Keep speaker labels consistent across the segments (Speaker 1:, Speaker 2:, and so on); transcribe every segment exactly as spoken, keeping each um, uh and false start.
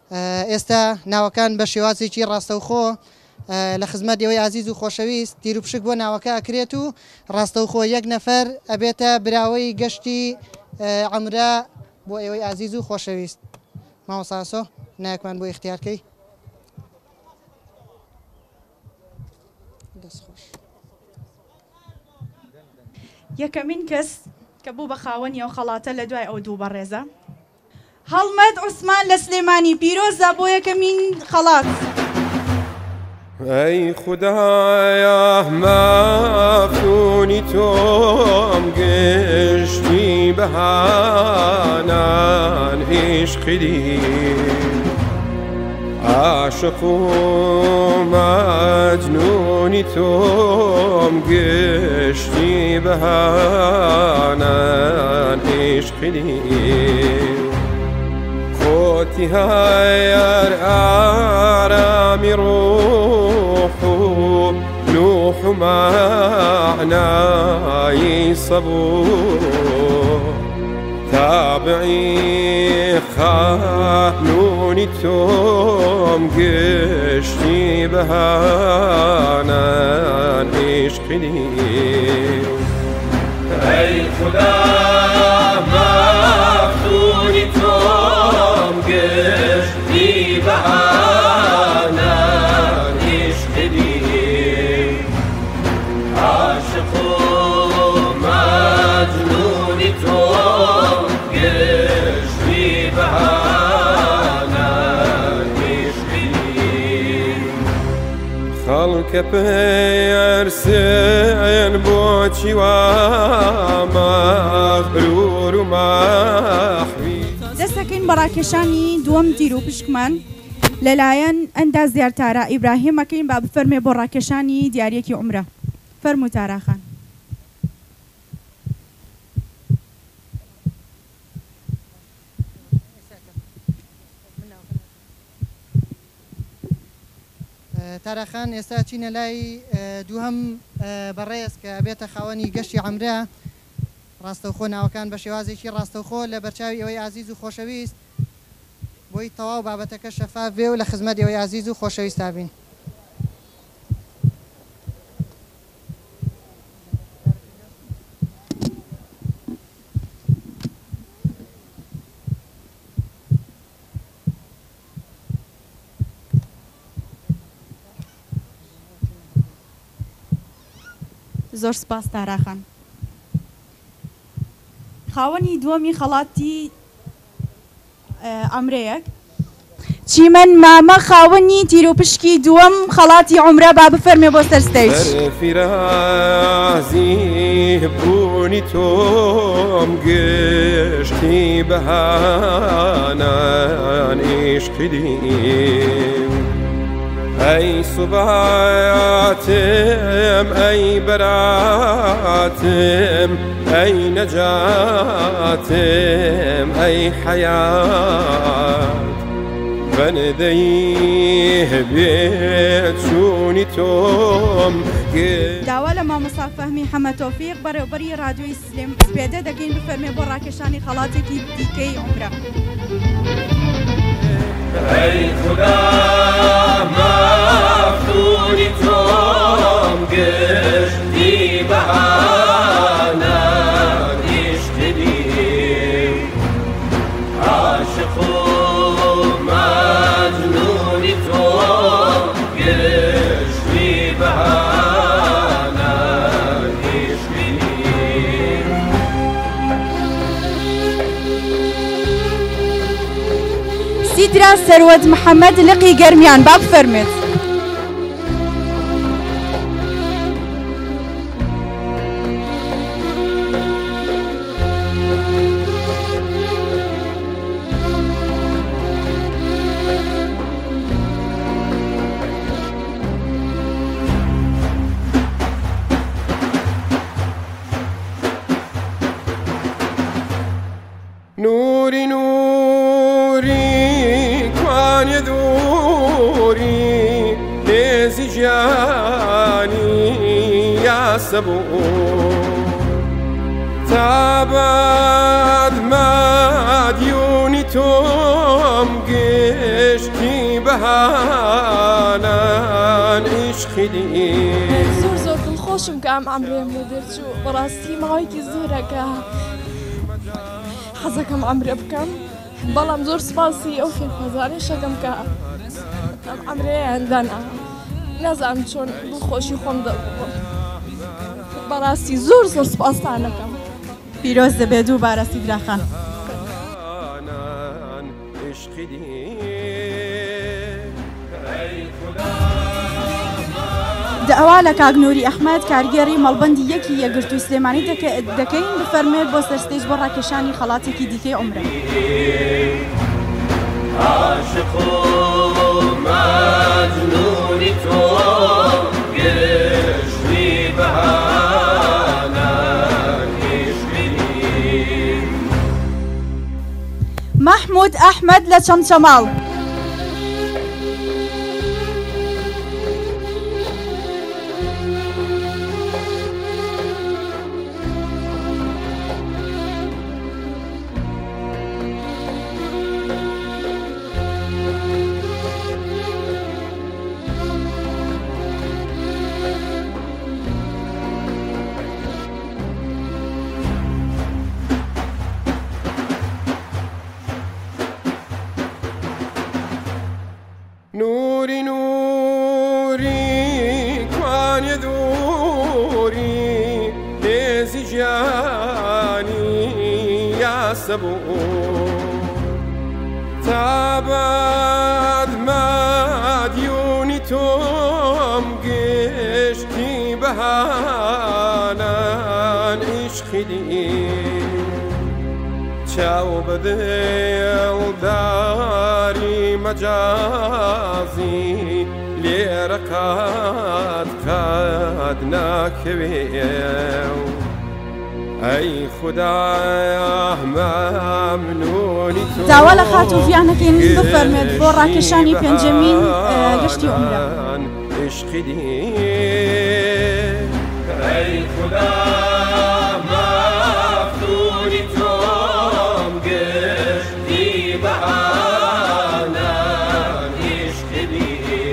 Speaker 1: ئێستا ناوەکان بە شێوازێکی ڕاستەوخۆ لە خزمەت ئێوەی عزیز و خۆشەویست تیر و پشک بۆ ناوەکە ئەکرێت و ڕاستەوخۆ یەک نەفەر ئەبێتە براوەی گەشتی عەمرە بۆ ئێوەی عزیز و خۆشەویست. مامۆستا نایەکمان بۆ اختیارکەی.
Speaker 2: یەکەمین کەس کە بوو بە خاوەنی ئەو خەڵاتە لە دوای ئەو دوو بەڕێزە هەڵمەد عوسمان لە سلێمانی پیرۆزە بۆ یەکەمین خەڵات.
Speaker 3: ای خدایا مفتونی توم گشتی بهانان عشق دی عاشق و مجنونی توم گشتی بهانان عشق دی خوتی هایر آرامی روح نوح معنای صبور تابعی خانونی توم گشتی بهانان عشق دی ای خدا مفتونی توم گشتی بهانان عشق دی عاشق و مجنونی توم گشتی بهانان عشق دی خلق پرسن بۆ چیوا مەغرور و مەحوی.
Speaker 2: دەستەکەین بەڕاکێشانی دووەم تیر و پشکمان لەلایەن ئەندا زیارتارە ئیبراهیمەکەین با بفەرمێ بۆ ڕاکێشانی دیارەکی عومرە. فەرموو تاراخان.
Speaker 1: تاراخان ئێستا چینە لای دووهەم بەڕێز کە بێتە خاوەنی گەشتی عەمرە. ڕاستەوخۆ ناوەکان بە شێوازێکی ڕاستەوخۆ لە بەرچاوی ئەوەی عزیز و خۆشەویست بۆی تەواو بابەتەکە شەفاف بێ و لە خزمەت ئێوەی عزیز و خۆشەویست بین.
Speaker 2: زۆر سپاس تاراخان. خاوەنی دووەمی خەڵاتی عەمرەیەک چیمەن مامە خاوەنی تیر و پشکی دووەم خەڵاتی عومرە با بفەرمێ بۆ سەر ستەیج.
Speaker 3: فیرازی بوونی تۆم گشتی بەهانان عشق دی ای صباتم ای براتم ای نجاتم ای حیات بندهی بیت چونی توم.
Speaker 2: داوا لە مامۆستا فەهمی حەمە تۆفیق بەڕێوەبەری رادیۆی سلێم سپێدە دەگەین بفەرمێ بۆ ڕاکێشانی خەڵاتێکی دیکەی عومرە.
Speaker 3: ای خدا مفتونی توم گشتی بهانان عشق دی عاشق و مجنونی توم گشتی بهانان عشق دی.
Speaker 2: سیدرا سەروەد محەممەد لقی گەرمیان با بفەرمێت.
Speaker 3: نوری نوری کوان دوری نزی جانی یا سبو تابد مدیونی توم گه گشتی بەهانان عیشقی
Speaker 4: زۆر زۆر دڵخۆشم کە ئەم عەمرێم بۆ دەرچوو بەڕاستی ماوەیەکی زۆرەکە حەزەکەم عەمرە بکەم بەڵام زۆر سپاسی ئەو فێرخوازانیشەکەم کە ئەم عەمرەیان دانا نازانم چۆن دڵخۆشی خۆم دەبڕم بەڕاستی زۆر زۆر سپاسانەکەم
Speaker 2: پیرۆز دەبێت دووبارە سیدراخان داوا لە کاگنووری ئەحمەد کارگێڕی مەڵبەندی یەکی یەگرتو و سلێمانی دەکەین بفەرمێت بۆ سەرستێج بۆ ڕاکێشانی خەڵاتێکی دیکەی عومرە
Speaker 3: عاشق و مەجنونی تۆ گشتی بەهانان عیشقی
Speaker 2: محمود ئەحمەد لە چەمچەماڵ
Speaker 3: نوری نوری کوانێ دووری هێزی ژیانی یاسە بوو تا بەدمەدیونی تۆم گشتی بەهانان عیشقی چاو بەدڵداری مەجازی لێرە قات قات ناکەوێ ئەی خودایە مەمنونی تۆ
Speaker 2: داوا لە خاتووفیانەکەین بفەرمێت بۆ ڕاکێشانی پێنجەمین گشتی عومرە
Speaker 3: عشقی ئەی خودایە مەفتونی تۆم گشتی بەهانان عشقی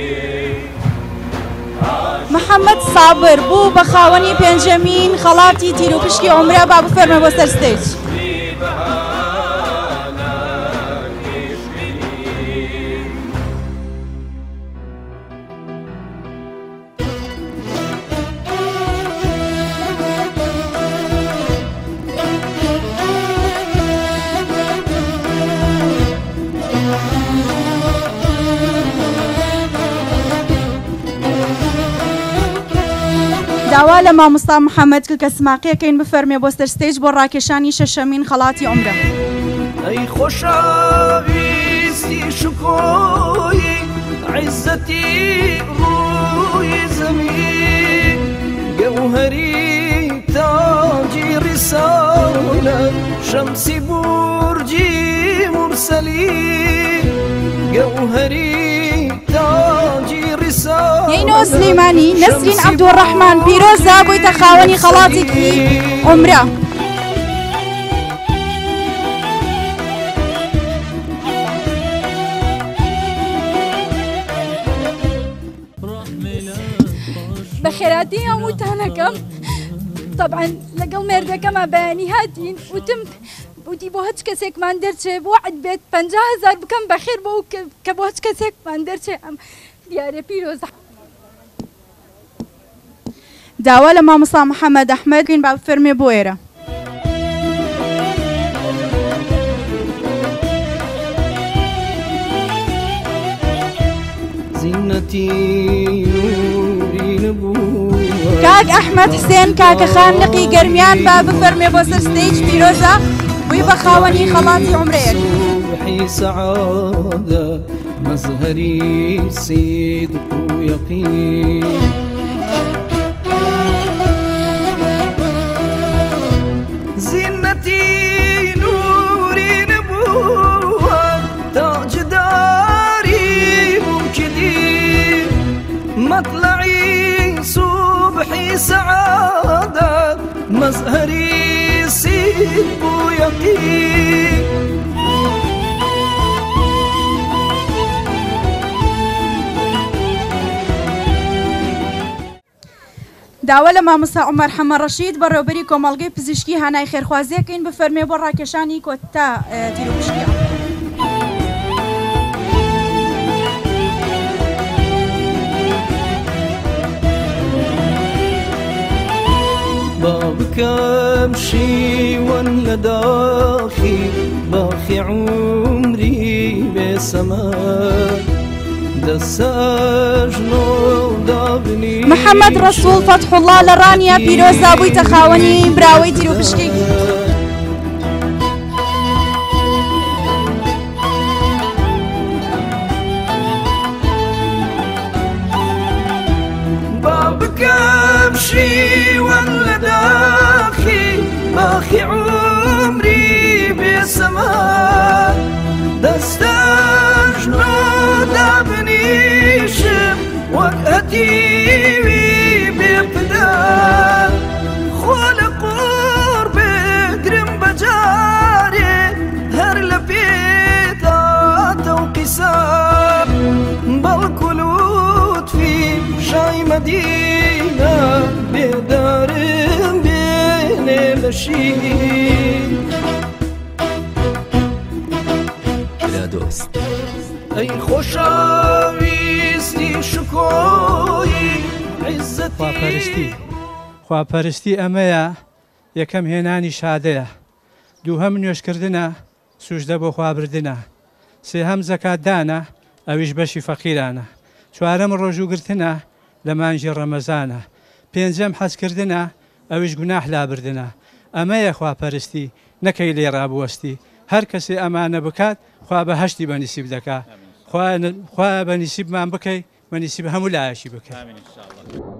Speaker 2: محەممەد سابر بوو بە خاوەنی پێنجەمین خەڵاتی تیرروپشکی عومرە با بفەرمە بۆ سەرستێج داوا لە مامۆستا محەممەد کە سماقیەکەین بفەرمێ بۆ سەرستێج بۆ ڕاکێشانی شەشەمین خەڵاتی عومرە
Speaker 5: ئەی خۆشەویستی شکۆی عیزەتی ڕووی زەمین گەوهەری تاجی ڕیسانە شەمسی بورجی مرسەلی گەوهەری تاجی
Speaker 2: یینۆ سلەیمانی نەسرین عەبدوڕەحمان پیرۆزە بوویتە خاوەنی خەڵاتێکی عومرە
Speaker 4: بە خێراتی هەمووتانەکەم طبعا لەگەڵ مێردەکەمە بەیانی هاتین وتم وتی بۆ هەچ کەسێکمان دەرچێ بۆ عەد بێت پەنجا هەزار بکەم بەخێر بۆ کە بۆ هەچ کەسێکمان دەرچێ ئەم دیارە پیرۆزە
Speaker 2: داوا لە مامۆستا محەممەد ئەحمەد بین با بفەرمێ بۆ ئێرە
Speaker 5: زینەتی نوری نبووە
Speaker 2: کاک ئەحمەد حسێن کاکە خانلقی گەرمیان با بفەرمێ بۆ سەر ستەیج پیرۆزە بووی بە خاوەنی خەڵاتی عومرەیەک
Speaker 5: صبحی سعادە مەزهەری صیدق و یەقین زینەتی نوری نبووە تاجداری ممکدی مطلعی صبحی سعادە مەزهەری صدق و یەقین
Speaker 2: داوا لە مامۆستا عومەر حەمە ڕەشید بەڕێوەبەری کۆمەڵگەی پزیشکی هانای خێرخوازیەکەین بفەرمێ بۆ ڕاکێشانی کۆتا تیرۆپشتیە.
Speaker 5: با بکەم شیوەن لە داخی باخی عمری بێسەمە
Speaker 2: محەممەد ڕەسوڵ فەتحوڵڵا لە ڕانیا پیرۆزا بوویتە خاوەنی براوەی تیرۆپشتی.
Speaker 5: با بکەم شیوەن لە داخی باخی عمری بێسەمە دەستەش دابنیشم وەک ئەتیوی بێپدە خۆ لە قۆڕ بگرم بەجارێ هەر لە پێداتە و قیسە بەڵکو لوتفی شای مەدینە بێدارم بێنێ لە شین. ئەی خۆشەویستی شکۆی عیزەتی
Speaker 6: خواپەرستی خواپەرستی ئەمەیە یەکەم هێنانی شادەیە، دووهەم نوێشکردنە سوژدە بۆ خوابردنە، سێهەم زەکاتدانە ئەویش بەشی فەقیرانە، چوارەم ڕۆژوگرتنە لە مانجی ڕەمەزانە، پێنجەم حەزکردنە ئەویش گوناح لابردنە. ئەمەیە خواپەرستی نەکەی لێ ڕابوەستی، هەر کەسێ ئەمانە بکات خوا بەهەشتی بەنیسیب دەکات، خوا بەنیسیبمان بکەی بەنیسیب هەموو لایەشی بکەیت.